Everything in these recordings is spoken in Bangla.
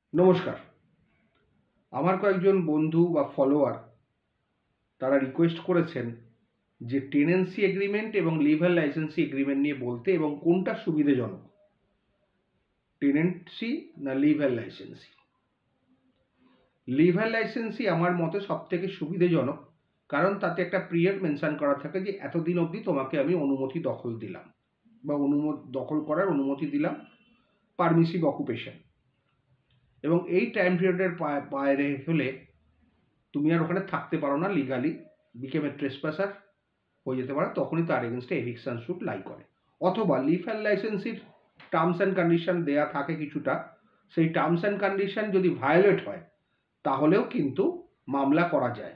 নমস্কার। আমার কয়েকজন বন্ধু বা ফলোয়ার তারা রিকোয়েস্ট করেছেন যে টেনেন্সি এগ্রিমেন্ট এবং লিভার লাইসেন্সি এগ্রিমেন্ট নিয়ে বলতে এবং কোনটা সুবিধাজনক, টেনেন্সি না লিভার লাইসেন্সি। লিভার লাইসেন্সি আমার মতে সবথেকে সুবিধাজনক, কারণ তাতে একটা পিরিয়ড মেনশন করা থাকে যে এতদিন অবধি তোমাকে আমি অনুমতি দখল দিলাম বা দখল করার অনুমতি দিলাম, পারমিসিভ অকুপেশন। এবং এই টাইম পিরিয়ডের বাইরে হলে তুমি আর ওখানে থাকতে পারো না, লিগালি বিকেম এ ট্রেসপাসার হয়ে যেতে পারে, তখনই তার এগেনস্টে এভিকশন স্যুট লাই করে। অথবা লিভার লাইসেন্সির টার্মস অ্যান্ড কন্ডিশন দেয়া থাকে কিছুটা, সেই টার্মস অ্যান্ড কন্ডিশন যদি ভায়োলেট হয় তাহলেও কিন্তু মামলা করা যায়।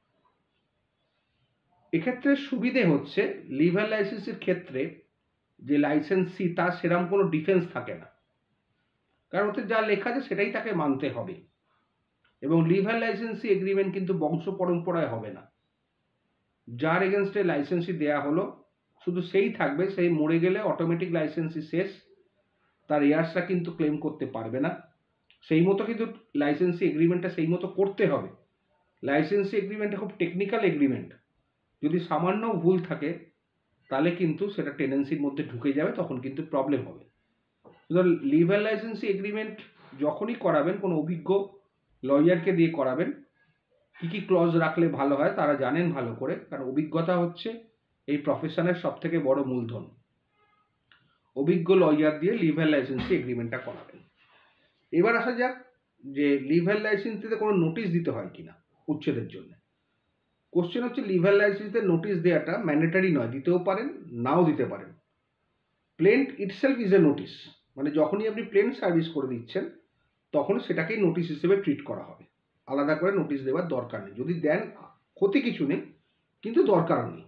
এক্ষেত্রে সুবিধে হচ্ছে লিভার লাইসেন্সের ক্ষেত্রে যে লাইসেন্সি তার সেরকম কোনো ডিফেন্স থাকে না, কারণ ওতে যা লেখা আছে সেটাই তাকে মানতে হবে। এবং লিভার লাইসেন্সি এগ্রিমেন্ট কিন্তু বংশ পরম্পরায় হবে না। যার এগেনস্টে লাইসেন্সি দেয়া হলো শুধু সেই থাকবে, সেই মরে গেলে অটোমেটিক লাইসেন্সি শেষ, তার ইয়ার্সরা কিন্তু ক্লেম করতে পারবে না। সেই মতো কিন্তু লাইসেন্সি এগ্রিমেন্টটা সেই মতো করতে হবে। লাইসেন্সি এগ্রিমেন্টটা খুব টেকনিক্যাল এগ্রিমেন্ট, যদি সামান্য ভুল থাকে তাহলে কিন্তু সেটা টেনেন্সির মধ্যে ঢুকে যাবে, তখন কিন্তু প্রবলেম হবে। সুতরাং লিভার লাইসেন্সি এগ্রিমেন্ট যখনই করাবেন কোনো অভিজ্ঞ লয়ারকে দিয়ে করাবেন। কী কী ক্লজ রাখলে ভালো হয় তারা জানেন ভালো করে, কারণ অভিজ্ঞতা হচ্ছে এই প্রফেশনের সবথেকে বড় মূলধন। অভিজ্ঞ লয়ার দিয়ে লিভার লাইসেন্সি এগ্রিমেন্টটা করাবেন। এবার আসা যাক যে লিভার লাইসেন্সিতে কোনো নোটিশ দিতে হয় কিনা উচ্ছেদের জন্য। কোশ্চেন হচ্ছে লিভার লাইসেন্সে নোটিশ দেওয়াটা ম্যান্ডেটারি নয়, দিতেও পারেন নাও দিতে পারেন। Plaint itself is a notice, মানে যখনই আপনি প্লেন্ট সার্ভিস করে দিচ্ছেন তখন সেটাকেই নোটিশ হিসেবে ট্রিট করা হবে, আলাদা করে নোটিশ দেওয়ার দরকার নেই। যদি দেন ক্ষতি কিছু নেই, কিন্তু দরকার নেই।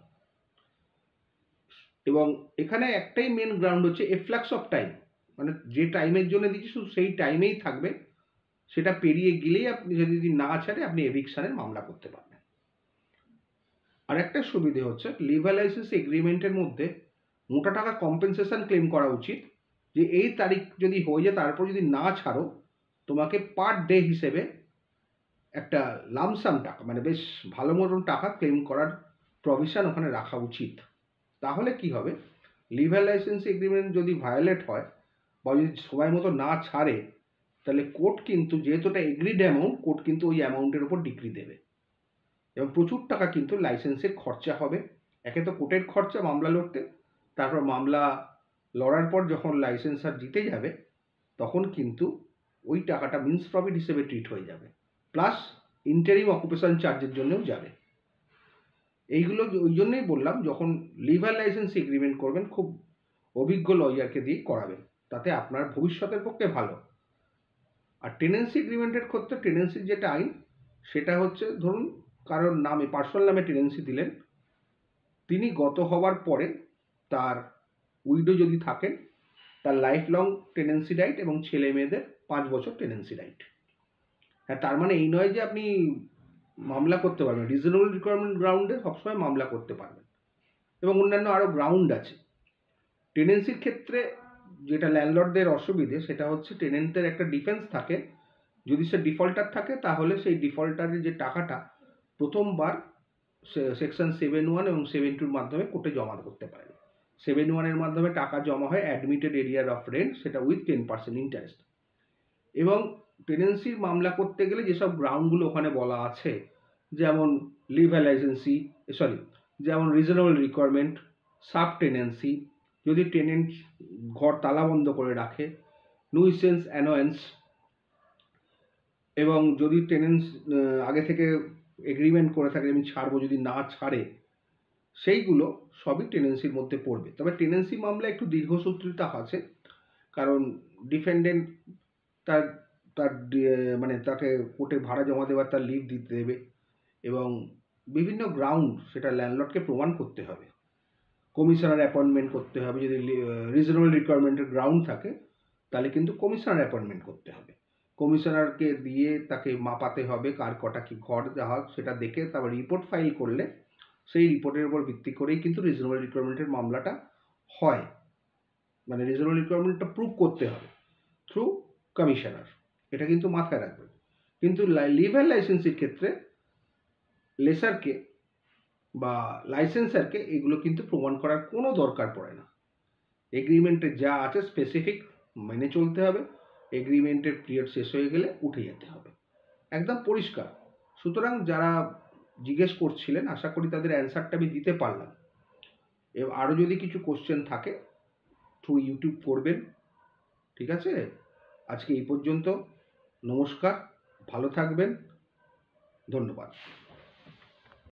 এবং এখানে একটাই মেন গ্রাউন্ড হচ্ছে এফ্লাক্স অফ টাইম, মানে যে টাইমের জন্য দিচ্ছি শুধু সেই টাইমেই থাকবে, সেটা পেরিয়ে গেলেই আপনি যদি না ছাড়ে আপনি এভিকশনের মামলা করতে পারবেন। আর একটা সুবিধে হচ্ছে লিভার লাইসেন্স এগ্রিমেন্টের মধ্যে মোটা টাকা কম্পেনসেশন ক্লেম করা উচিত, যে এই তারিখ যদি হয়ে যায় তারপর যদি না ছাড়ো তোমাকে পার ডে হিসেবে একটা লামসাম টাকা, মানে বেশ ভালো মতন টাকা ক্লেম করার প্রভিশন ওখানে রাখা উচিত। তাহলে কি হবে, লিভার লাইসেন্স এগ্রিমেন্ট যদি ভায়োলেট হয় বা যদি সময় মতো না ছাড়ে, তাহলে কোর্ট কিন্তু যেহেতু এটা এগ্রিড অ্যামাউন্ট, কোর্ট কিন্তু ওই অ্যামাউন্টের উপর ডিক্রি দেবে এবং প্রচুর টাকা কিন্তু লাইসেন্সের খরচা হবে। একে তো কোর্টের খরচা মামলা লড়তে, তারপর মামলা লড়ার পর যখন লাইসেন্স আর জিতে যাবে তখন কিন্তু ওই টাকাটা মিন্স প্রফিট হিসেবে ট্রিট হয়ে যাবে, প্লাস ইন্টারিম অকুপেশন চার্জের জন্যও যাবে। এইগুলো ওই জন্যই বললাম যখন লিভার লাইসেন্স এগ্রিমেন্ট করবেন খুব অভিজ্ঞ লয়ারকে দিয়ে করাবেন, তাতে আপনার ভবিষ্যতের পক্ষে ভালো। আর টেনেন্সি এগ্রিমেন্টের ক্ষেত্রে টেনেন্সির যেটা আইন সেটা হচ্ছে, ধরুন কারোর নামে পার্সোনাল নামে টেনেন্সি দিলেন, তিনি গত হওয়ার পরে তার উইডো যদি থাকেন তার লাইফ লং টেনেন্সি রাইট এবং ছেলে মেয়েদের 5 বছর টেনেন্সি রাইট। হ্যাঁ, তার মানে এই নয় যে আপনি মামলা করতে পারবেন, রিজনেবল রিকোয়ারমেন্ট গ্রাউন্ডে সবসময় মামলা করতে পারবেন। এবং অন্যান্য আরও গ্রাউন্ড আছে। টেনেন্সির ক্ষেত্রে যেটা ল্যান্ডলর্ডদের অসুবিধে সেটা হচ্ছে টেনেন্টের একটা ডিফেন্স থাকে, যদি সে ডিফল্টার থাকে তাহলে সেই ডিফল্টারের যে টাকাটা প্রথমবার সেকশন 7(1) এবং 7(2)র মাধ্যমে কোর্টে জমা করতে পারে। 7(1)-এর মাধ্যমে টাকা জমা হয় অ্যাডমিটেড এরিয়ার অফ রেন্ট, সেটা উইথ 10% ইন্টারেস্ট। এবং টেনেন্সির মামলা করতে গেলে যেসব গ্রাউন্ডগুলো ওখানে বলা আছে, যেমন লিভার লাইসেন্সি, যেমন রিজনেবল রিকোয়ারমেন্ট, সাব টেনেন্সি, যদি টেনেন্ট ঘর তালাবন্ধ করে রাখে, নুইসেন্স অ্যানোয়েন্স, এবং যদি টেনেন্টস আগে থেকে এগ্রিমেন্ট করে থাকে আমি ছাড়বো, যদি না ছাড়ে, সেইগুলো সবই টেনেন্সির মধ্যে পড়বে। তবে টেনেন্সি মামলা একটু দীর্ঘসূত্রিতা আছে, কারণ ডিফেন্ডেন্ট তার তার মানে তাকে কোর্টে ভাড়া জমা দেওয়ার তার লিভ দিতে দেবে, এবং বিভিন্ন গ্রাউন্ড সেটা ল্যান্ডলর্ডকে প্রমাণ করতে হবে। কমিশনার অ্যাপয়েন্টমেন্ট করতে হবে, যদি রিজনেবল রিকোয়ারমেন্টের গ্রাউন্ড থাকে তাহলে কিন্তু কমিশনার অ্যাপয়েন্টমেন্ট করতে হবে। কমিশনারকে দিয়ে তাকে মাপাতে হবে কার কটা কি ঘর দেওয়া হয় সেটা দেখে তারপর রিপোর্ট ফাইল করলে সেই রিপোর্টের উপর ভিত্তি করেই কিন্তু রিজনেবল রিকোয়ারমেন্টের মামলাটা হয়। মানে রিজনেবল রিকোয়ারমেন্টটা প্রুভ করতে হবে থ্রু কমিশনার। এটা কিন্তু মাথায় রাখবেন। কিন্তু লিভার লাইসেন্সের ক্ষেত্রে লেসারকে বা লাইসেন্সারকে এগুলো কিন্তু প্রমাণ করার কোনো দরকার পড়ে না। এগ্রিমেন্টে যা আছে স্পেসিফিক মেনে চলতে হবে। এগ্রিমেন্টের পিরিয়ড শেষ হয়ে গেলে উঠে যেতে হবে, একদম পরিষ্কার। সুতরাং যারা জিজ্ঞেস করছিলেন, আশা করি তাদের অ্যান্সারটা আমি দিতে পারলাম। আরও যদি কিছু কোশ্চেন থাকে থ্রু ইউটিউব করবেন, ঠিক আছে? আজকে এই পর্যন্ত। নমস্কার, ভালো থাকবেন, ধন্যবাদ।